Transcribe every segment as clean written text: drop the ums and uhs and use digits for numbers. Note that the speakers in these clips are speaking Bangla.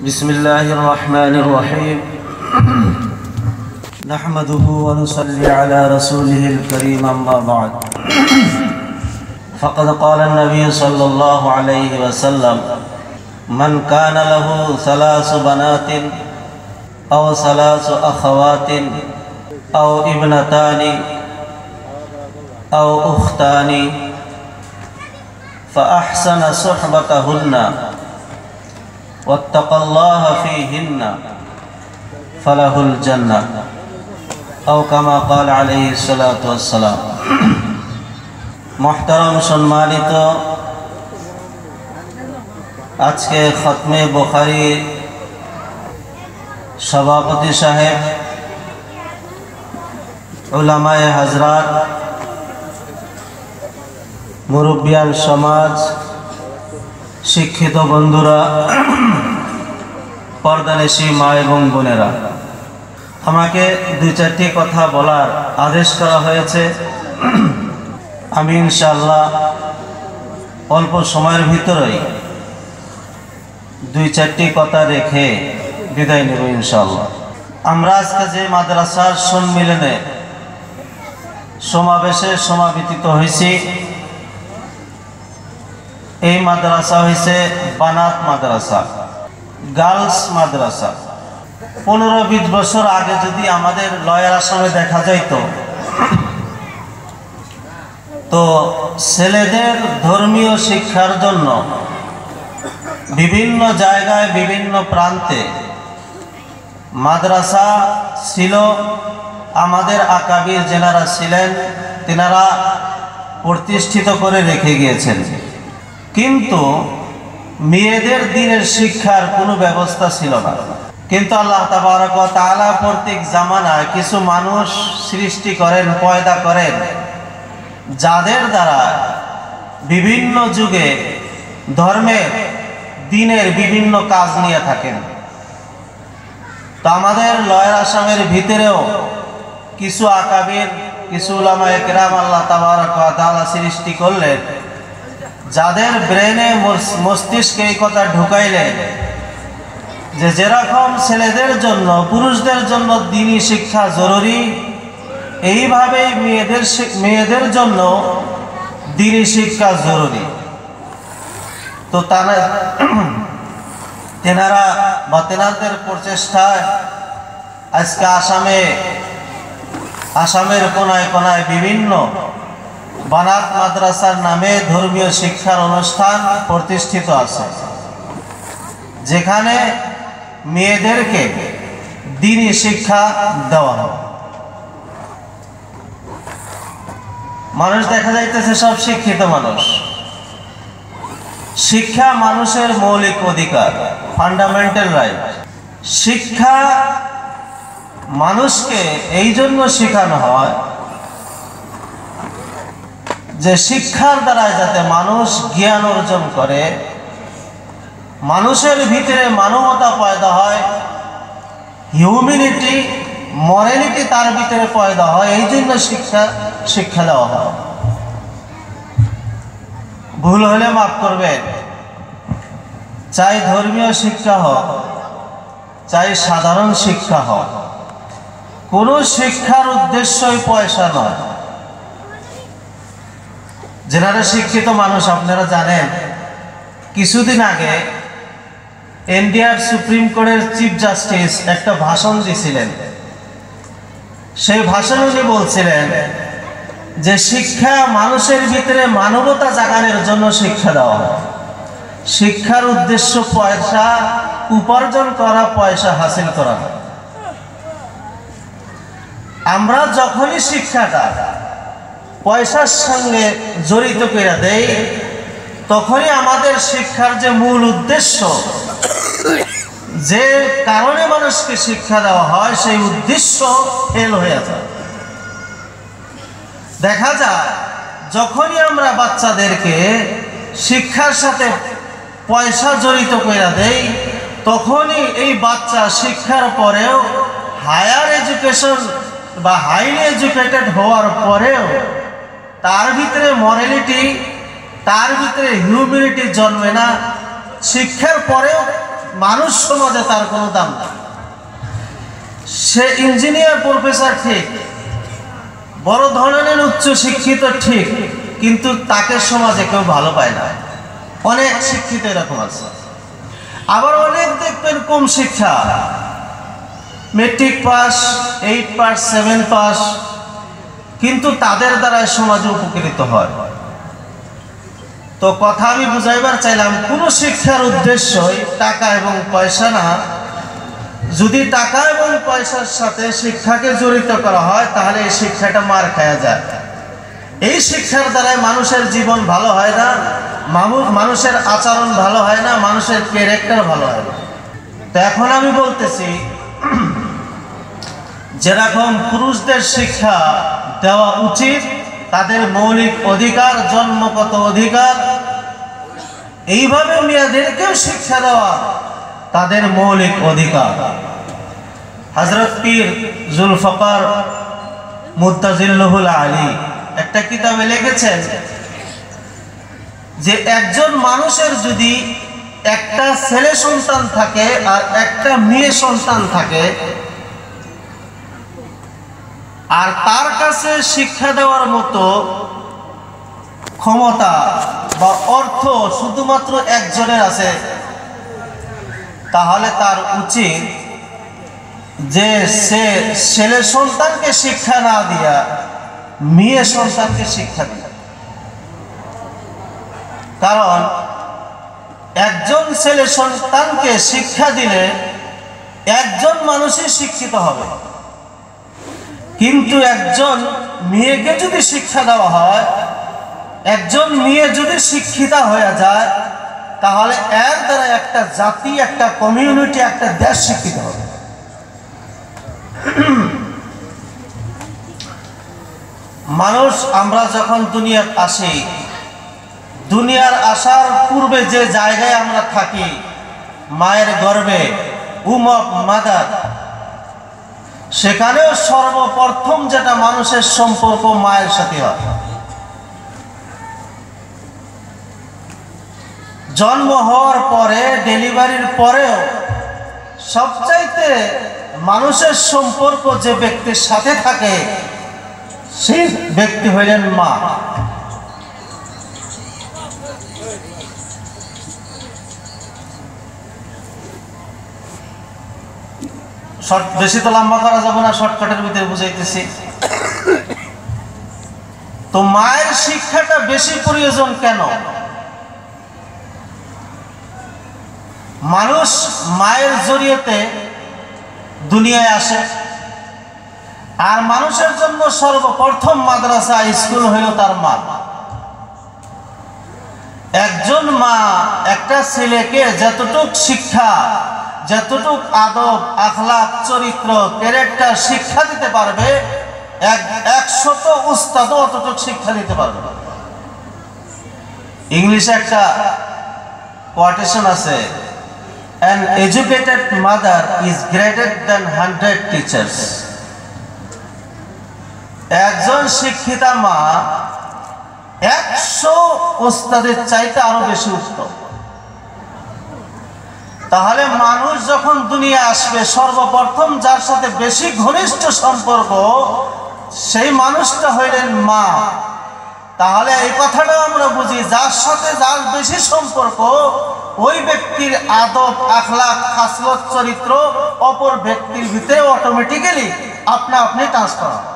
بسم الله الرحمن الرحيم نحمده ونصلي على رسوله الكريم أما بعد فقد قال النبي صلى الله عليه وسلم من كان له ثلاث بنات أو ثلاث أخوات أو ابنتان أو أختان فأحسن صحبتهن واتقى الله فيهن فله الجنة أو كما قال عليه الصلاة والسلام। محترم সম্মানিত, আজকে খতমে বুখারী সভাপতি সাহেব, উলামায়ে হযরত, মুরব্বিয়ান সমাজ, শিক্ষিত বন্ধুরা, পর্দানিশী মা এবং বোনেরা, আমাকে দুই চারটি কথা বলার আদেশ করা হয়েছে। আমি ইনশাআল্লাহ অল্প সময়ের ভিতরেই দুই চারটি কথা রেখে বিদায় নেব ইনশাআল্লাহ। আমরা আজকে যে মাদ্রাসার সম্মিলনে সমাবেশে সমাবেতিত হয়েছি, এই মাদ্রাসা হয়েছে বানাত মাদ্রাসা, গার্লস মাদ্রাসা। 15-20 বছর আগে যদি আমাদের লয়ার আসামে দেখা যাইত, তো ছেলেদের ধর্মীয় শিক্ষার জন্য বিভিন্ন জায়গায় বিভিন্ন প্রান্তে মাদ্রাসা ছিল। আমাদের আকাবির যেনারা ছিলেন তেনারা প্রতিষ্ঠিত করে রেখে গিয়েছেন, কিন্তু মেয়েদের দ্বীনের শিক্ষার কোনো ব্যবস্থা ছিল না। কিন্তু আল্লাহ তাবারক ওয়া তাআলা প্রত্যেক জামানায় কিছু মানুষ সৃষ্টি করেন, পয়দা করেন, যাদের দ্বারা বিভিন্ন যুগে ধর্মের দ্বীনের বিভিন্ন কাজ নিয়ে থাকেন। তো আমাদের লয়ার আসামের ভিতরেও কিছু আকাবির, কিছু উলামায়ে কেরাম আল্লাহ তাবারক ওয়া তাআলা সৃষ্টি করলেন, যাদের ব্রেনে মস্তিষ্কে এই কথা ঢুকাইলেন যে যেরকম ছেলেদের জন্য পুরুষদের জন্য দ্বীনি শিক্ষা জরুরি, এইভাবেই মেয়েদের জন্য দ্বীনি শিক্ষা জরুরি। তো তেনারা বা তেনাদের প্রচেষ্টায় আজকে আসামের কোনায় কোনায় বিভিন্ন বানাত মাদ্রাসার নামে ধর্মীয় শিক্ষার অনুষ্ঠান প্রতিষ্ঠিত আছে, যেখানে মেয়েদেরকে দ্বীনি শিক্ষা দেওয়া হয়। মানুষ দেখা যাইতেছে সব শিক্ষিত মানুষ। শিক্ষা মানুষের মৌলিক অধিকার, ফান্ডামেন্টাল রাইট। শিক্ষা মানুষকে এই জন্য শেখানো হয় যে শিক্ষার দ্বারা যাতে মানুষ জ্ঞান অর্জন করে, মানুষের ভিতরে মানবতা পয়দা হয়, হিউম্যানিটি, মরালিটি তার ভিতরে পয়দা হয়। এই জন্য শিক্ষা দেওয়া হয়। ভুল হলে মাফ করবেন। চাই ধর্মীয় শিক্ষা হোক, চাই সাধারণ শিক্ষা হোক, কোনো শিক্ষার উদ্দেশ্যই পয়সা নয়। যারা শিক্ষিত মানুষ, আপনারা জানেন, কিছুদিন আগে ইন্ডিয়ার সুপ্রিম কোর্টের চিফ জাস্টিস একটা ভাষণ দিয়েছিলেন। সেই ভাষণে উনি বলছিলেন যে শিক্ষা মানুষের ভিতরে মানবতা জাগানোর জন্য শিক্ষা দেওয়া হয়। শিক্ষার উদ্দেশ্য পয়সা উপার্জন করা, পয়সা হাসিল করা। আমরা যখনই শিক্ষাটা পয়সার সঙ্গে জড়িত করে দেই, তখনই আমাদের শিক্ষার যে মূল উদ্দেশ্য, যে কারণে মানুষকে শিক্ষা দেওয়া হয়, সেই উদ্দেশ্য ফেল হয়ে যায়। দেখা যায় যখনই আমরা বাচ্চাদেরকে শিক্ষার সাথে পয়সা জড়িত করে দেই, তখনই এই বাচ্চা শিক্ষার পরেও, হায়ার এডুকেশন বা হাইলি এডুকেটেড হওয়ার পরেও তার ভিতরে মরালিটি, তার ভিতরে হিউম্যানিটি জন্মে না। শিক্ষার পরেও মানুষ সমাজে তার কোনো দাম নেই। সে ইঞ্জিনিয়ার প্রফেসর ঠিক, বড় ধরনের উচ্চ শিক্ষিত ঠিক, কিন্তু তাকে সমাজে কেউ ভালো পায় না। অনেক শিক্ষিত এরকম আছে, আবার অনেক দেখবেন কম শিক্ষা, মেট্রিক পাস, 8 পাস, 7 পাস, কিন্তু তাদের দ্বারা সমাজে উপকৃত হয়। তো কথা আমি বুঝাইবার চাইলাম, কোন শিক্ষার উদ্দেশ্যই টাকা এবং পয়সা না। যদি টাকা এবং পয়সার সাথে শিক্ষাকে জড়িত করা হয়, তাহলে এই শিক্ষাটা মার খাওয়া যায়। এই শিক্ষার দ্বারা মানুষের জীবন ভালো হয় না, মানুষের আচরণ ভালো হয় না, মানুষের ক্যারেক্টার ভালো হয় না। তো এখন আমি বলতেছি, যেরকম পুরুষদের শিক্ষা দেওয়া উচিত, তাদের মৌলিক অধিকার, জন্মগত অধিকার, এইভাবে মেয়েদেরকেও শিক্ষা দেওয়া তাদের মৌলিক অধিকার। হযরত পীর জুলফকার মুত্তাজিল্লুহুল আলী একটা কিতাবে লিখেছেন যে একজন মানুষের যদি একটা ছেলে সন্তান থাকে আর একটা মেয়ে সন্তান থাকে, আর তার কাছে শিক্ষা দেওয়ার মতো ক্ষমতা বা অর্থ শুধুমাত্র একজনের আছে, তাহলে তার উচিত যে সে ছেলে সন্তানকে শিক্ষা না দিয়া মেয়ে সন্তানকে শিক্ষা দিয়া। কারণ একজন ছেলে সন্তানকে শিক্ষা দিলে একজন মানুষই শিক্ষিত হবে, কিন্তু একজন মেয়েকে যদি শিক্ষা দেওয়া হয়, একজন মেয়ে যদি শিক্ষিতা হয়ে যায়, তাহলে এর দ্বারা একটা জাতি, একটা কমিউনিটি, একটা দেশ শিক্ষিত হবে। মানুষ আমরা যখন দুনিয়ার আসি, দুনিয়ার আসার পূর্বে যে জায়গায় আমরা থাকি, মায়ের গর্ভে, মাদার, সেখানেও সর্বপ্রথম যেটা মানুষের সম্পর্ক মায়ের সাথে হয়। জন্ম হওয়ার পরে, ডেলিভারির পরেও সবচাইতে মানুষের সম্পর্ক যে ব্যক্তির সাথে থাকে, সেই ব্যক্তি হইলেন মা। বেশি তো লম্বা করা যাবে না, শর্টকাটের ভিতরে বুঝাইতেছি। তো মায়ের শিক্ষাটা বেশি প্রয়োজন কেন? মানুষ মায়ের জড়িয়েতে দুনিয়ায় আসে, আর মানুষের জন্য সর্বপ্রথম মাদ্রাসা, স্কুল হইল তার মা। একজন মা একটা ছেলেকে যতটুক শিক্ষা, যতটুক আদব, আখলাক, চরিত্র, ক্যারেক্টার শিক্ষা দিতে পারবে, 100 উস্তাদও অতটুক শিক্ষা দিতে পারবে। ইংলিশে একটা কোটেশন আছে, an educated mother is greater than 100 teachers. একজন শিক্ষিতা মা 100 উস্তাদের চাইতে আরো বেশি উত্তম। তাহলে মানুষ যখন দুনিয়া আসবে, সর্বপ্রথম যার সাথে বেশি ঘনিষ্ঠ সম্পর্ক, সেই মানুষটা হইলেন মা। তাহলে এই কথাটাও আমরা বুঝি, যার সাথে যার বেশি সম্পর্ক, ওই ব্যক্তির আদব, আখলাক, খাসলত, চরিত্র অপর ব্যক্তির ভিতরে অটোমেটিক্যালি আপনা আপনি ট্রান্সফার হয়।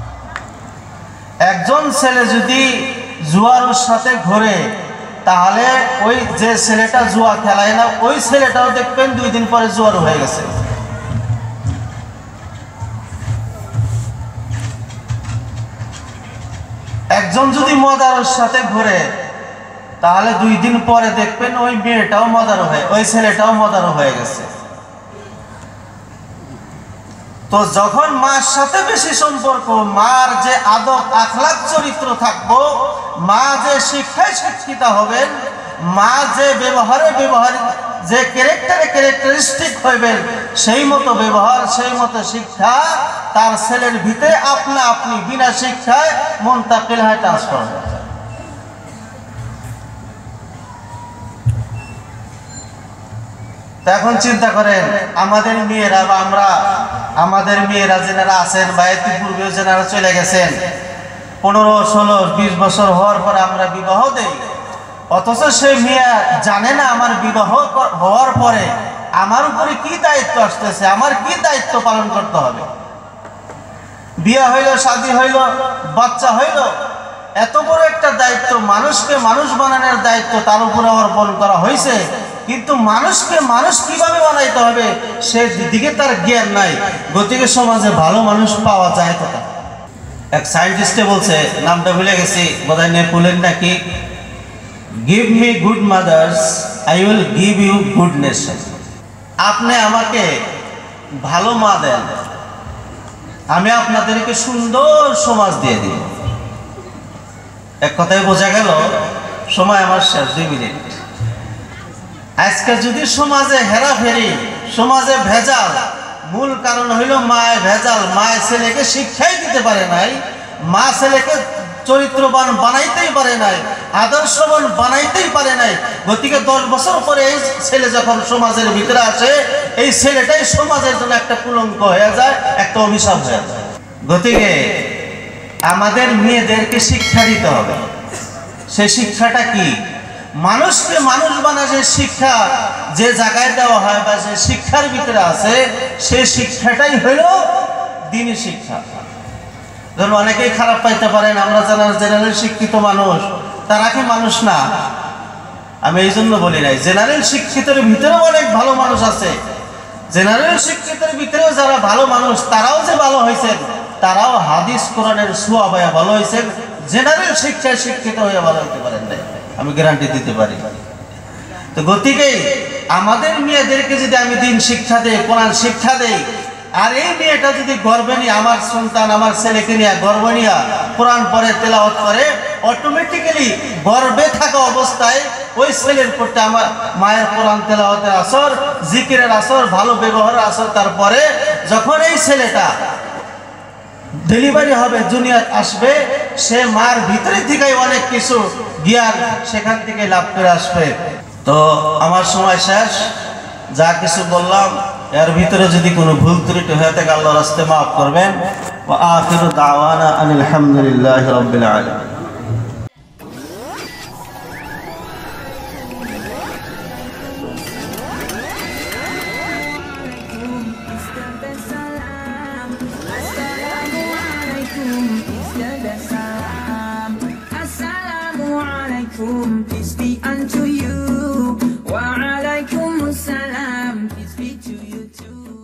একজন ছেলে যদি জুয়ার সাথে ঘোরে, তাহলে ওই যে ছেলেটা জুয়া খেলায় না, ওই ছেলেটাও দেখবেন 2 দিন পরে জুয়ার হয়ে গেছে। একজন যদি মদারের সাথে ঘোরে, তাহলে 2 দিন পরে দেখবেন ওই মেয়েটাও মদার হয়ে, ওই ছেলেটাও মদার হয়ে গেছে। তো যখন মার সাথে বেশি সম্পর্ক, মার যে আদব, আখলাক, চরিত্র থাকবো, মা যে শিক্ষায় শিক্ষিত হবেন, মা যে ব্যবহারে যে ক্যারেক্টারিস্টিক হইবেন, সেই মতো ব্যবহার, সেই মতো শিক্ষা তার ছেলের ভিতরে আপনা আপনি বিনা শিক্ষায় মুনতাকিল হয়, ট্রান্সফার হয়। তা এখন চিন্তা করেন আমাদের মেয়েরা বা আমাদের মেয়েরা যারা আছেন বা ইতিপূর্বেও যারা চলে গেছেন 15, 16, 20 বছর হওয়ার পরে আমরা বিবাহ দেই, অথচ সে মেয়ে জানে না আমার বিবাহ হওয়ার পরে আমার উপরে কি দায়িত্ব আসতেছে, আমার কি দায়িত্ব পালন করতে হবে। বিয়ে হইল, শাদী হইল, বাচ্চা হইল, এত বড় একটা দায়িত্ব, মানুষকে মানুষ বানানোর দায়িত্ব তার উপরে অর্পণ করা হয়েছে, কিন্তু মানুষকে মানুষ কিভাবে বানাইতে হবে সে দিকে তার জ্ঞান নাই। গতিকে সমাজে ভালো মানুষ পাওয়া যায় কোথা। এক সায়েন্টিস্টে বলছে, নামটা ভুলে গেছি, বোধহয় নেপোলিয়ন নাকি, give me good mothers I will give you good nation. আপনি আমাকে ভালো মা দেন, আমি আপনাদেরকে সুন্দর সমাজ দিয়ে দিব। এক কথায় বোঝা গেল, সময় আমার শেষ, 2 মিনিট। আজকে যদি সমাজে হেরাফেরি, সমাজে ভেজাল, মূল কারণ হইল মায় ভেজাল। মায় ছেলেকে শিক্ষাই দিতে পারে নাই, মা ছেলেকে চরিত্রবান বানাইতেই পারে নাই, আদর্শবান বানাইতেই পারে নাই। গতিকে 10 বছর পরে এই ছেলে যখন সমাজের ভিতরে আসে, এই ছেলেটাই সমাজের জন্য একটা কলঙ্ক হয়ে যায়, একটা অভিশাপ হয়ে যায়। গতিকে আমাদের মেয়েদেরকে শিক্ষা দিতে হবে। সেই শিক্ষাটা কি? মানুষকে মানুষ বানানোর শিক্ষা যে জায়গায় দেওয়া হয় বা যে শিক্ষার ভিতরে আছে, সেই শিক্ষাটাই হইল দ্বীনি শিক্ষা। ধরুন অনেকেই খারাপ পাইতে পারেন, আমরা যারা জেনারেল শিক্ষিত মানুষ তারা কি মানুষ না? আমি এই জন্য বলি নাই, জেনারেল শিক্ষিতের ভিতরেও অনেক ভালো মানুষ আছে। জেনারেল শিক্ষিতের ভিতরেও যারা ভালো মানুষ তারাও যে ভালো হয়েছেন, তারাও হাদিস কোরআনের ছোঁয়া পায়া ভালো হয়েছেন, জেনারেল শিক্ষায় শিক্ষিত হয়ে ভালো হতে পারেন নাই, আমি গ্যারান্টি দিতে পারি। তো গতিকে আমাদের মেয়েদেরকে যদি আমি দিন শিক্ষা দেই, কোরআন শিক্ষা দেই, আর এই মেয়েটা যদি গর্বে নিয়ে, আমার সন্তান আমার ছেলেকে নিয়ে গর্বে নিয়ে কোরআন পড়ে তেলাওয়াত করে, অটোমেটিক্যালি গর্বে থাকা অবস্থায় ওই ছেলের প্রতি আমার মায়ের কোরআন তেলাওয়াতের আসর, জিকিরের আসর, ভালো ব্যবহারের আসর। তারপরে যখন এই ছেলেটা ডেলিভারি হবে, দুনিয়ায় আসবে, সে মার ভিতরে থেকে অনেক কিছু জ্ঞান সেখান থেকে লাভ করে আসবে। তো আমার সময় শেষ, যা কিছু বললাম এর ভিতরে যদি কোনো ভুল ত্রুটি হয়ে থাকে আল্লাহর রাস্তায় মাফ করবেন। ওয়া আখিরু দাওয়ানা আনিল হামদুলিল্লাহি রাব্বিল আলামিন। Peace be unto you. Wa alaikum assalam. Peace be to you too.